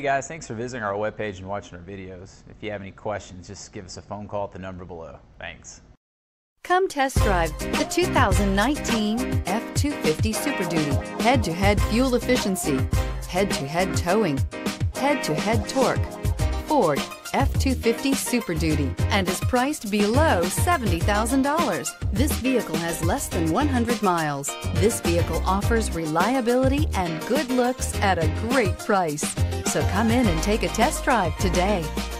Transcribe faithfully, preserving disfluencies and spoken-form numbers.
Hey guys, thanks for visiting our webpage and watching our videos. If you have any questions, just give us a phone call at the number below. Thanks. Come test drive the two thousand nineteen F two fifty Super Duty. Head-to-head fuel efficiency, head-to-head towing, head-to-head torque. Ford F two fifty Super Duty and is priced below seventy thousand dollars. This vehicle has less than one hundred miles. This vehicle offers reliability and good looks at a great price. So come in and take a test drive today.